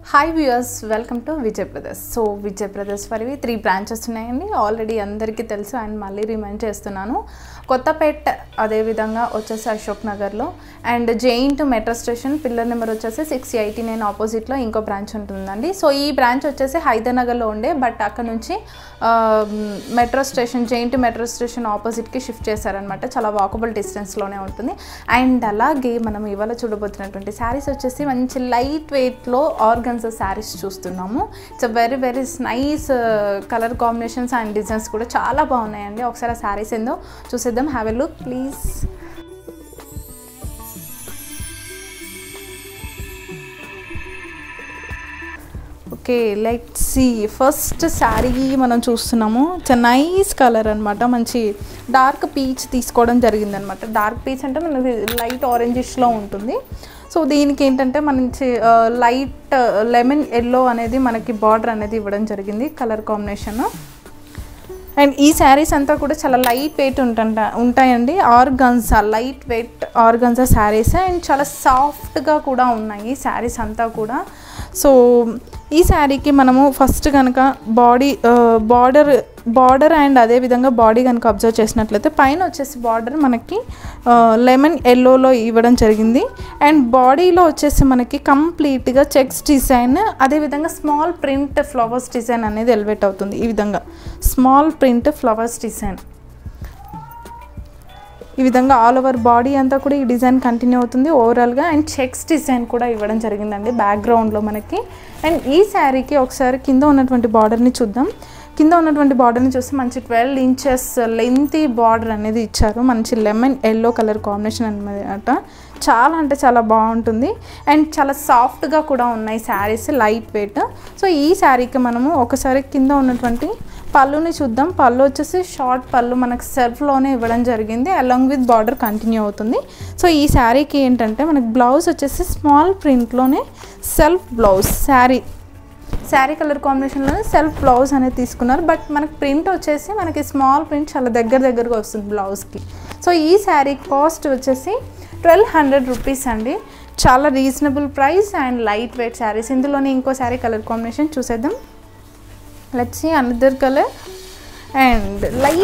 Hi viewers, welcome to Vijay brothers. So Vijay brothers వారివి 3 branches ఉన్నాయండి. Already అందరికీ తెలుసు అండ్ మళ్ళీ రిమైండ్ చేస్తున్నాను. కొత్తపేట్, అదేవిధంగా వచ్చేసి అశోక్ నగర్లో, and JNTU metro station pillar number వచ్చేసి 689 ఆపోజిట్లో ఇంకో బ్రాంచ్ ఉంటుందండి. సో ఈ బ్రాంచ్ వచ్చేసి హైదరాబాద్లో ఉండే, బట్ అక్కడ నుంచి metro station, JNTU metro station ఆపోజిట్కి షిఫ్ట్ చేశారనమాట. చాలా వాకబుల్ డిస్టెన్స్లోనే ఉంటుంది. అండ్ అలాగే మనం ఇవాళ చూడబోతున్నటువంటి శారీస్ వచ్చేసి మంచి లైట్ వెయిట్లో ఆర్గన్జా శారీస్ చూస్తున్నాము. It's very very nice colour combinations and designs కూడా చాలా బాగున్నాయండి. ఒకసారి ఆ శారీస్ ఏందో చూసేద్దాం. Have a look please. Okay, let's see. First sari మనం చూస్తున్నాము. ఇట్స్ నైస్ కలర్ అనమాట. మంచి డార్క్ పీచ్ తీసుకోవడం జరిగిందనమాట. డార్క్ పీచ్ అంటే మనకి లైట్ ఆరెంజిష్లో ఉంటుంది. సో దీనికి ఏంటంటే మంచి లైట్ లెమన్ ఎల్లో అనేది మనకి బార్డర్ అనేది ఇవ్వడం జరిగింది, కలర్ కాంబినేషన్. అండ్ ఈ శారీస్ అంతా కూడా చాలా లైట్ వెయిట్ ఉంటాయండి. Organza, light weight organza saris, and చాలా సాఫ్ట్గా కూడా ఉన్నాయి శారీస్ అంతా కూడా. సో ఈ శారీకి మనము ఫస్ట్ కనుక బార్డర్ అండ్ అదేవిధంగా బాడీ కనుక అబ్జర్వ్ చేసినట్లయితే పైన వచ్చేసి బార్డర్ మనకి లెమన్ ఎల్లోలో ఇవ్వడం జరిగింది. అండ్ బాడీలో వచ్చేసి మనకి కంప్లీట్గా చెక్స్ డిజైన్, అదేవిధంగా స్మాల్ ప్రింట్ ఫ్లవర్స్ డిజైన్ అనేది ఎలివేట్ అవుతుంది. ఈ విధంగా స్మాల్ ప్రింట్ ఫ్లవర్స్ డిజైన్ ఈ విధంగా ఆల్ ఓవర్ బాడీ అంతా కూడా ఈ డిజైన్ కంటిన్యూ అవుతుంది ఓవరాల్గా. అండ్ చెక్స్ డిజైన్ కూడా ఇవ్వడం జరిగిందండి బ్యాక్గ్రౌండ్లో మనకి. అండ్ ఈ శారీకి ఒకసారి కింద ఉన్నటువంటి బార్డర్ని చూద్దాం. కింద ఉన్నటువంటి బార్డర్ని చూస్తే మంచి 12 ఇంచెస్ లెంతీ బార్డర్ అనేది ఇచ్చారు. మంచి లెమన్ ఎల్లో కలర్ కాంబినేషన్ అనమాట. చాలా అంటే చాలా బాగుంటుంది. అండ్ చాలా సాఫ్ట్గా కూడా ఉన్నాయి శారీస్, లైట్ వెయిట్. సో ఈ శారీకి మనము ఒకసారి కింద ఉన్నటువంటి పళ్ళుని చూద్దాం. పళ్ళు వచ్చేసి షార్ట్ పళ్ళు మనకు సెల్ఫ్లోనే ఇవ్వడం జరిగింది, అలాంగ్ విత్ బార్డర్ కంటిన్యూ అవుతుంది. సో ఈ శారీకి ఏంటంటే మనకి బ్లౌజ్ వచ్చేసి స్మాల్ ప్రింట్లోనే సెల్ఫ్ బ్లౌజ్, శారీ కలర్ కాంబినేషన్లోనే సెల్ఫ్ బ్లౌజ్ అనేది తీసుకున్నారు. బట్ మనకి ప్రింట్ వచ్చేసి మనకి స్మాల్ ప్రింట్ చాలా దగ్గరగా వస్తుంది బ్లౌజ్కి. సో ఈ శారీ కాస్ట్ వచ్చేసి 1200 రూపీస్ అండి. చాలా reasonable price and light weight saris. ఇందులోనే ఇంకో శారీ కలర్ కాంబినేషన్ చూసేద్దాం. Let's see another colour. And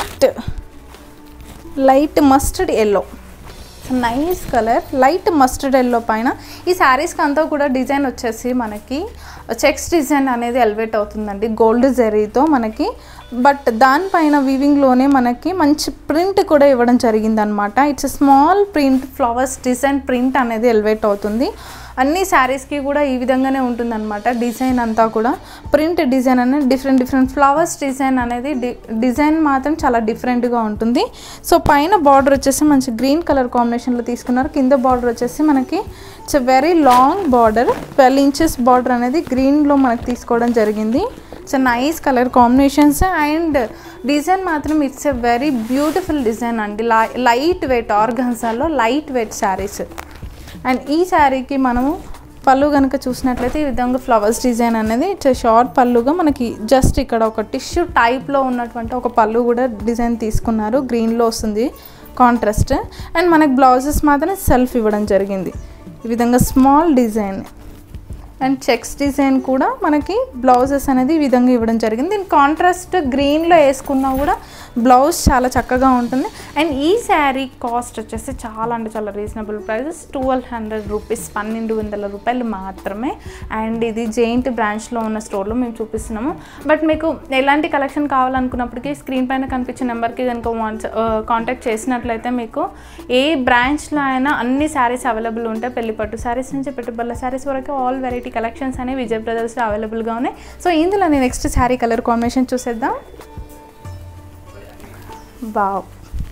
light mustard yellow, nice colour. Light mustard yellow పైన ఈ శారీస్కి అంతా కూడా డిజైన్ వచ్చేసి మనకి చెక్స్ డిజైన్ అనేది ఎలివేట్ అవుతుందండి గోల్డ్ జరీతో మనకి. బట్ దానిపైన వీవింగ్లోనే మనకి మంచి ప్రింట్ కూడా ఇవ్వడం జరిగిందనమాట. It's small print flowers design print అనేది ఎలివేట్ అవుతుంది. అన్ని శారీస్కి కూడా ఈ విధంగానే ఉంటుందన్నమాట. డిజైన్ అంతా కూడా ప్రింట్ డిజైన్ అనేది డిఫరెంట్ ఫ్లవర్స్ డిజైన్ అనేది డిజైన్ మాత్రం చాలా డిఫరెంట్గా ఉంటుంది. సో పైన బార్డర్ వచ్చేసి మంచి గ్రీన్ కలర్ కాంబినేషన్లో తీసుకున్నారు. కింద బార్డర్ వచ్చేసి మనకి it's very long border, 12 inches border అనేది గ్రీన్లో మనకి తీసుకోవడం జరిగింది. It's nice colour combinations and design మాత్రం it's a very beautiful design అండి. లైట్ వెయిట్ ఆర్గన్జాలో లైట్ వెయిట్ శారీస్. అండ్ ఈ శారీకి మనము పళ్ళు కనుక చూసినట్లయితే ఈ విధంగా ఫ్లవర్స్ డిజైన్ అనేది ఇట్స్ షార్ట్ పళ్ళుగా మనకి జస్ట్ ఇక్కడ ఒక టిష్యూ టైప్లో ఉన్నటువంటి ఒక పళ్ళు కూడా డిజైన్ తీసుకున్నారు. గ్రీన్లో వస్తుంది కాంట్రాస్ట్. అండ్ మనకి బ్లౌజెస్ మాత్రం సెల్ఫ్ ఇవ్వడం జరిగింది ఈ విధంగా small design. And checks design కూడా మనకి బ్లౌజెస్ అనేది ఈ విధంగా ఇవ్వడం జరిగింది. దీని కాంట్రాస్ట్ గ్రీన్లో వేసుకున్నా కూడా బ్లౌజ్ చాలా చక్కగా ఉంటుంది. అండ్ ఈ శారీ కాస్ట్ వచ్చేసి చాలా అంటే చాలా రీజనబుల్ ప్రైజెస్, 1200 రూపీస్, 1200 రూపాయలు మాత్రమే. అండ్ ఇది జెయింట్ బ్రాంచ్లో ఉన్న స్టోర్లో మేము చూపిస్తున్నాము. బట్ మీకు ఎలాంటి కలెక్షన్ కావాలనుకున్నప్పటికీ స్క్రీన్ పైన కనిపించే నెంబర్కి కనుక కాంటాక్ట్ చేసినట్లయితే మీకు ఏ బ్రాంచ్లో అయినా అన్ని శారీస్ అవైలబుల్ ఉంటాయి. పెళ్లిపట్టు శారీస్ నుంచి పెట్టుబడుల శారీస్ వరకు ఆల్ వెరైటీ కలెక్షన్స్ అనేవి విజయ్ బ్రదర్స్లో అవైలబుల్గా ఉన్నాయి. సో ఇందులో నేను నెక్స్ట్ శారీ కలర్ కాంబినేషన్ చూసేద్దాం. వావ్,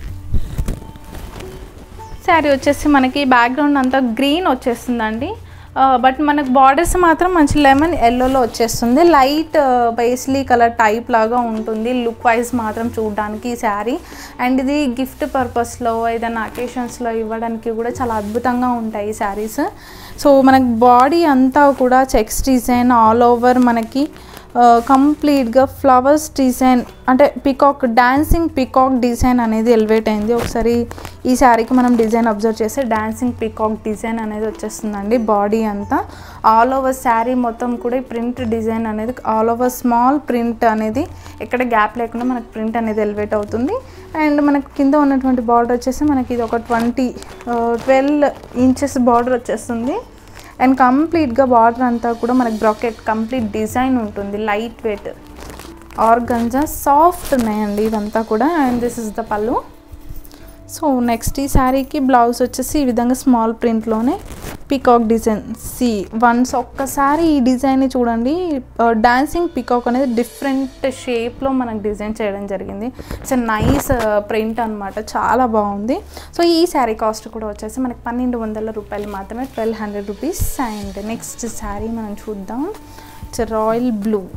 శారీ వచ్చేసి మనకి బ్యాక్గ్రౌండ్ అంతా గ్రీన్ వచ్చేస్తుందండి. బట్ మనకు బార్డర్స్ మాత్రం మంచి లెమన్ ఎల్లోలో వచ్చేస్తుంది. లైట్ పేస్లీ కలర్ టైప్ లాగా ఉంటుంది లుక్ వైజ్ మాత్రం చూడడానికి ఈ శారీ. అండ్ ఇది గిఫ్ట్ పర్పస్లో ఏదైనా అకేషన్స్లో ఇవ్వడానికి కూడా చాలా అద్భుతంగా ఉంటాయి ఈ శారీస్. సో మనకి బాడీ అంతా కూడా చెక్స్ డిజైన్ ఆల్ ఓవర్ మనకి కంప్లీట్గా ఫ్లవర్స్ డిజైన్ అంటే పికాక్ డాన్సింగ్ పికాక్ డిజైన్ అనేది ఎలివేట్ అయింది. ఒకసారి ఈ శారీకి మనం డిజైన్ అబ్జర్వ్ చేస్తే డాన్సింగ్ పికాక్ డిజైన్ అనేది వచ్చేస్తుందండి. బాడీ అంతా ఆల్ ఓవర్ శారీ మొత్తం కూడా ఈ ప్రింట్ డిజైన్ అనేది ఆల్ ఓవర్ స్మాల్ ప్రింట్ అనేది ఎక్కడ గ్యాప్ లేకుండా మనకు ప్రింట్ అనేది ఎలివేట్ అవుతుంది. అండ్ మనకు కింద ఉన్నటువంటి బార్డర్ వచ్చేసి మనకి ఇది ఒక 12 ఇంచెస్ బార్డర్ వచ్చేస్తుంది. అండ్ కంప్లీట్గా బార్డర్ అంతా కూడా మనకి బ్రాకెట్ కంప్లీట్ డిజైన్ ఉంటుంది. లైట్ వెయిట్ ఆర్గంజా సాఫ్ట్ ఉన్నాయండి ఇవంతా కూడా. అండ్ దిస్ ఇస్ ద పళ్ళు. సో నెక్స్ట్ ఈ శారీకి బ్లౌజ్ వచ్చేసి ఈ విధంగా స్మాల్ ప్రింట్లోనే పికాక్ డిజైన్. వన్స్ ఒక్కసారి ఈ డిజైన్ని చూడండి. డాన్సింగ్ పికాక్ అనేది డిఫరెంట్ షేప్లో మనకు డిజైన్ చేయడం జరిగింది. ఇట్స్ నైస్ ప్రింట్ అనమాట, చాలా బాగుంది. సో ఈ శారీ కాస్ట్ కూడా వచ్చేసి మనకి 1200 రూపాయలు మాత్రమే, 1200 రూపీస్. అండ్ నెక్స్ట్ శారీ మనం చూద్దాం. ఇట్స్ రాయల్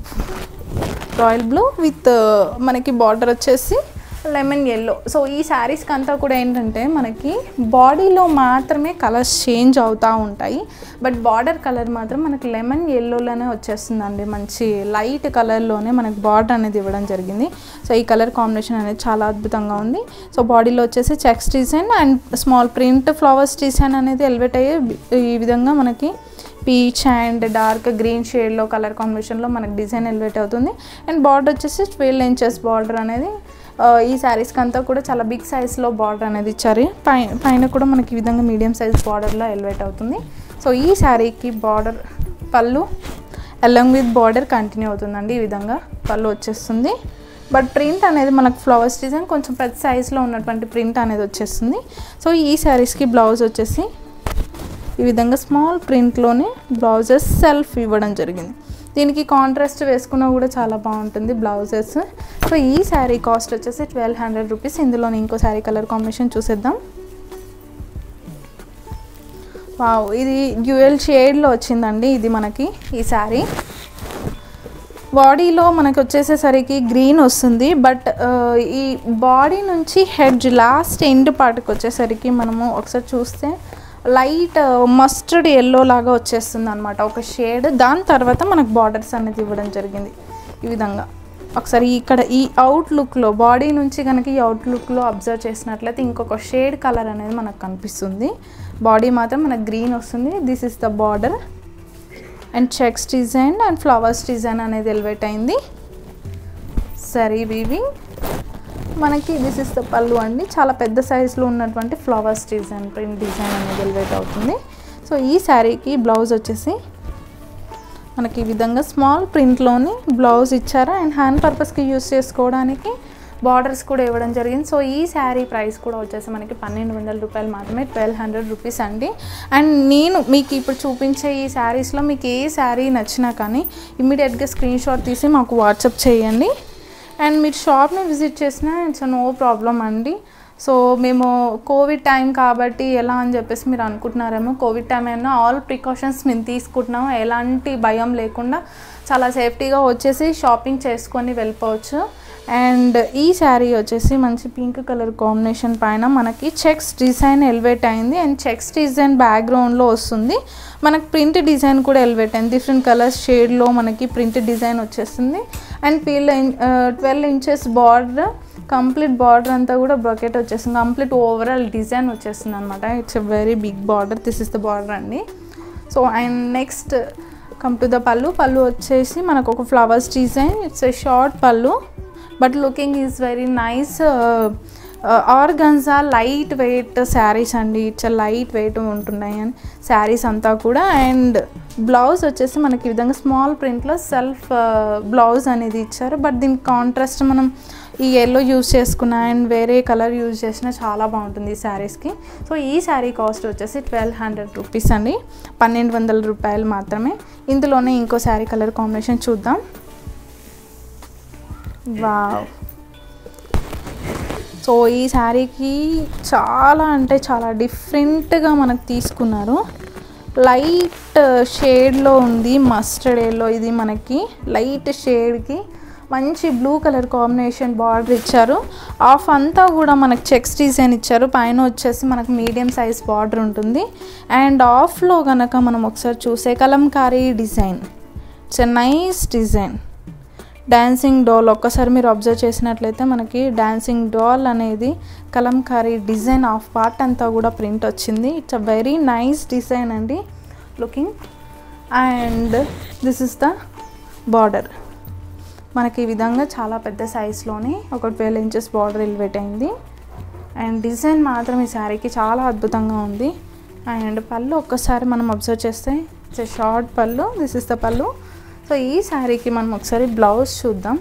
బ్లూ విత్ మనకి బార్డర్ వచ్చేసి లెమన్ ఎల్లో. సో ఈ శారీస్కి అంతా కూడా ఏంటంటే మనకి బాడీలో మాత్రమే కలర్స్ చేంజ్ అవుతూ ఉంటాయి, బట్ బార్డర్ కలర్ మాత్రం మనకి లెమన్ ఎల్లోలోనే వచ్చేస్తుందండి. మంచి లైట్ కలర్లోనే మనకి బార్డర్ అనేది ఇవ్వడం జరిగింది. సో ఈ కలర్ కాంబినేషన్ అనేది చాలా అద్భుతంగా ఉంది. సో బాడీలో వచ్చేసి checks design and small print flowers design అనేది ఎలివేట్ అయ్యి ఈ విధంగా మనకి పీచ్ అండ్ డార్క్ గ్రీన్ షేడ్లో కలర్ కాంబినేషన్లో మనకి డిజైన్ ఎలివేట్ అవుతుంది. అండ్ బార్డర్ వచ్చేసి 12 ఇంచెస్ బార్డర్ అనేది ఈ శారీస్కి అంతా కూడా చాలా బిగ్ సైజ్లో బార్డర్ అనేది ఇచ్చారు. పైన కూడా మనకి ఈ విధంగా మీడియం సైజ్ బార్డర్లో ఎలివేట్ అవుతుంది. సో ఈ శారీకి బార్డర్ పళ్ళు అలాంగ్ విత్ బార్డర్ కంటిన్యూ అవుతుందండి. ఈ విధంగా పళ్ళు వచ్చేస్తుంది. బట్ ప్రింట్ అనేది మనకు ఫ్లవర్స్ డిజైన్ కొంచెం పెద్ద సైజ్లో ఉన్నటువంటి ప్రింట్ అనేది వచ్చేస్తుంది. సో ఈ శారీస్కి బ్లౌజ్ వచ్చేసి ఈ విధంగా స్మాల్ ప్రింట్లోనే బ్లౌజెస్ సెల్ఫ్ ఇవ్వడం జరిగింది. దీనికి కాంట్రాస్ట్ వేసుకున్నా కూడా చాలా బాగుంటుంది బ్లౌజెస్. సో ఈ శారీ కాస్ట్ వచ్చేసి 1200 రూపీస్. ఇందులోనే ఇంకో శారీ కలర్ కాంబినేషన్ చూసేద్దాం. వావ్, ఇది డ్యూయల్ షేడ్లో వచ్చిందండి. ఇది మనకి ఈ శారీ బాడీలో మనకి వచ్చేసేసరికి గ్రీన్ వస్తుంది, బట్ ఈ బాడీ నుంచి హెడ్జ్ లాస్ట్ ఎండ్ పార్ట్కి వచ్చేసరికి మనము ఒకసారి చూస్తే లైట్ మస్టర్డ్ ఎల్లో లాగా వచ్చేస్తుంది అనమాట ఒక షేడ్. దాని తర్వాత మనకు బార్డర్స్ అనేది ఇవ్వడం జరిగింది ఈ విధంగా. ఒకసారి ఇక్కడ ఈ అవుట్లుక్లో బాడీ నుంచి కనుక ఈ అవుట్లుక్లో అబ్జర్వ్ చేసినట్లయితే ఇంకొక షేడ్ కలర్ అనేది మనకు కనిపిస్తుంది. బాడీ మాత్రం మనకు గ్రీన్ వస్తుంది. This is the border and checks design and flowers design అనేది ఎలివేట్ అయింది. సరీ వీవింగ్ మనకి దిస్ ఇస్ ద పళ్ళు అండి. చాలా పెద్ద సైజులో ఉన్నటువంటి ఫ్లవర్స్ డిజైన్ ప్రింట్ డిజైన్ అనేది ఎలివేట్ అవుతుంది. సో ఈ శారీకి బ్లౌజ్ వచ్చేసి మనకి ఈ విధంగా స్మాల్ ప్రింట్లోని బ్లౌజ్ ఇచ్చారు. అండ్ హ్యాండ్ పర్పస్కి యూస్ చేసుకోవడానికి బార్డర్స్ కూడా ఇవ్వడం జరిగింది. సో ఈ శారీ ప్రైస్ కూడా వచ్చేసి మనకి 1200 రూపాయలు మాత్రమే, 1200 రూపీస్ అండి. అండ్ నేను మీకు ఇప్పుడు చూపించే ఈ శారీస్లో మీకు ఏ శారీ నచ్చినా కానీ ఇమ్మీడియట్గా స్క్రీన్ షాట్ తీసి మాకు వాట్సాప్ చేయండి. అండ్ మీరు షాప్ని విజిట్ చేసినా ఇట్స్ నో ప్రాబ్లం అండి. సో మేము కోవిడ్ టైం కాబట్టి ఎలా అని చెప్పేసి మీరు అనుకుంటున్నారేమో, కోవిడ్ టైం అయినా ఆల్ ప్రికాషన్స్ మేము తీసుకుంటున్నాము. ఎలాంటి భయం లేకుండా చాలా సేఫ్టీగా వచ్చేసి షాపింగ్ చేసుకొని వెళ్ళిపోవచ్చు. అండ్ ఈ శారీ వచ్చేసి మంచి పింక్ కలర్ కాంబినేషన్ పైన మనకి చెక్స్ డిజైన్ ఎలివేట్ అయింది. అండ్ చెక్స్ డిజైన్ బ్యాక్గ్రౌండ్లో వస్తుంది. మనకి ప్రింట్ డిజైన్ కూడా ఎలివేట్ అయింది. డిఫరెంట్ కలర్స్ షేడ్లో మనకి ప్రింట్ డిజైన్ వచ్చేస్తుంది. And 12 inches border, complete border అంతా కూడా బ్రాకెట్ వచ్చేస్తుంది. కంప్లీట్ ఓవరాల్ డిజైన్ వచ్చేస్తుంది అనమాట. It's a very big border. This is the border అండి. So and next come to the pallu. Pallu వచ్చేసి మనకు ఒక flowers design. It's a short pallu but looking is very nice. Organza light weight saris అండి. It's light weight ఉంటున్నాయి అని శారీస్ అంతా కూడా. And blouse వచ్చేసి మనకి ఈ విధంగా స్మాల్ ప్రింట్లో సెల్ఫ్ బ్లౌజ్ అనేది ఇచ్చారు. బట్ దీనికి కాంట్రాస్ట్ మనం ఈ ఎల్లో యూజ్ చేసుకున్న అండ్ వేరే కలర్ యూజ్ చేసినా చాలా బాగుంటుంది ఈ శారీస్కి. సో ఈ శారీ కాస్ట్ వచ్చేసి 1200 రూపీస్ అండి, 1200 రూపాయలు మాత్రమే. ఇందులోనే ఇంకో శారీ కలర్ కాంబినేషన్ చూద్దాం. వావ్, సో ఈ శారీకి చాలా అంటే చాలా డిఫరెంట్గా మనకు తీసుకున్నారు. లైట్ షేడ్లో ఉంది మస్టర్డ్ ఎల్లో. ఇది మనకి లైట్ షేడ్కి మంచి బ్లూ కలర్ కాంబినేషన్ బార్డర్ ఇచ్చారు. ఆఫ్ అంతా కూడా మనకు చెక్స్ డిజైన్ ఇచ్చారు. పైన వచ్చేసి మనకు మీడియం సైజ్ బార్డర్ ఉంటుంది. అండ్ ఆఫ్లో కనుక మనం ఒకసారి చూసే kalamkari design. It's a nice design. Dancing doll ఒక్కసారి మీరు అబ్జర్వ్ చేసినట్లయితే మనకి డాన్సింగ్ డాల్ అనేది కలంకారీ డిజైన్ ఆఫ్ పార్ట్ అంతా కూడా ప్రింట్ వచ్చింది. It's a very nice design అండి looking. And this is the border. మనకి ఈ విధంగా చాలా పెద్ద సైజ్లోనే ఒక 12 ఇంచెస్ బార్డర్ ఎలివేట్ అయింది. అండ్ డిజైన్ మాత్రం ఈ శారీకి చాలా అద్భుతంగా ఉంది. అండ్ పళ్ళు ఒక్కసారి మనం అబ్జర్వ్ చేస్తే it's short pallu. This is the పళ్ళు. సో ఈ శారీకి మనం ఒకసారి బ్లౌజ్ చూద్దాం.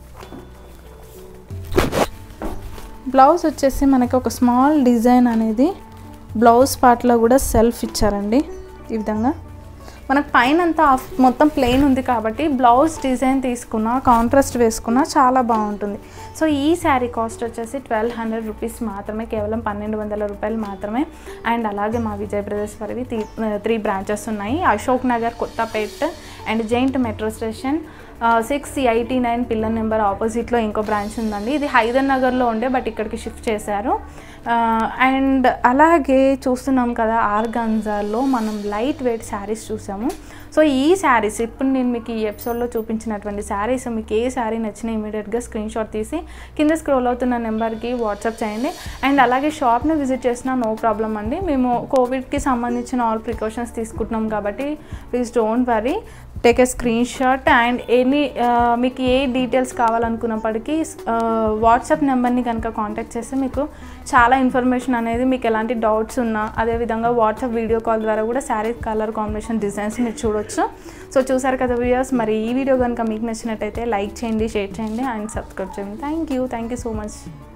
బ్లౌజ్ వచ్చేసి మనకి ఒక స్మాల్ డిజైన్ అనేది బ్లౌజ్ పార్ట్లో కూడా సెల్ఫ్ ఇచ్చారండి. ఈ విధంగా మనకు పైన అంతా మొత్తం ప్లెయిన్ ఉంది కాబట్టి బ్లౌజ్ డిజైన్ తీసుకున్నా కాంట్రాస్ట్ వేసుకున్నా చాలా బాగుంటుంది. సో ఈ శారీ కాస్ట్ వచ్చేసి 1200 రూపీస్ మాత్రమే, కేవలం 1200 రూపాయలు మాత్రమే. అండ్ అలాగే మా విజయ్ బ్రదర్స్ వారివి 3 బ్రాంచెస్ ఉన్నాయి. Ashok Nagar, Kothapet and giant metro station 689 pillar number ఆపోజిట్లో ఇంకో బ్రాంచ్ ఉందండి. ఇది హైదర్ నగర్లో ఉండే బట్ ఇక్కడికి షిఫ్ట్ చేశారు. అండ్ అలాగే చూస్తున్నాం కదా ఆర్గాన్జాలో మనం లైట్ వెయిట్ శారీస్ చూసాము. సో ఈ శారీస్ ఇప్పుడు నేను మీకు ఈ ఎపిసోడ్లో చూపించినటువంటి శారీస్ మీకు ఏ శారీ నచ్చినా ఇమీడియట్గా స్క్రీన్ షాట్ తీసి కింద స్క్రోల్ అవుతున్న నెంబర్కి వాట్సాప్ చేయండి. అండ్ అలాగే షాప్ని విజిట్ చేసినా నో ప్రాబ్లం అండి. మేము కోవిడ్కి సంబంధించిన ఆల్ ప్రికాషన్స్ తీసుకుంటున్నాం కాబట్టి please don't worry, take a screenshot. And మీకు ఏ డీటెయిల్స్ కావాలనుకున్నప్పటికీ వాట్సాప్ నెంబర్ని కనుక కాంటాక్ట్ చేస్తే మీకు చాలా ఇన్ఫర్మేషన్ అనేది, మీకు ఎలాంటి డౌట్స్ ఉన్నా అదేవిధంగా వాట్సాప్ వీడియో కాల్ ద్వారా కూడా శారీ కలర్ కాంబినేషన్ డిజైన్స్ మీరు చూడొచ్చు. సో చూసారు కదా వ్యూయర్స్, మరి ఈ వీడియో కనుక మీకు నచ్చినట్టయితే లైక్ చేయండి, షేర్ చేయండి అండ్ సబ్స్క్రైబ్ చేయండి. Thank you so much.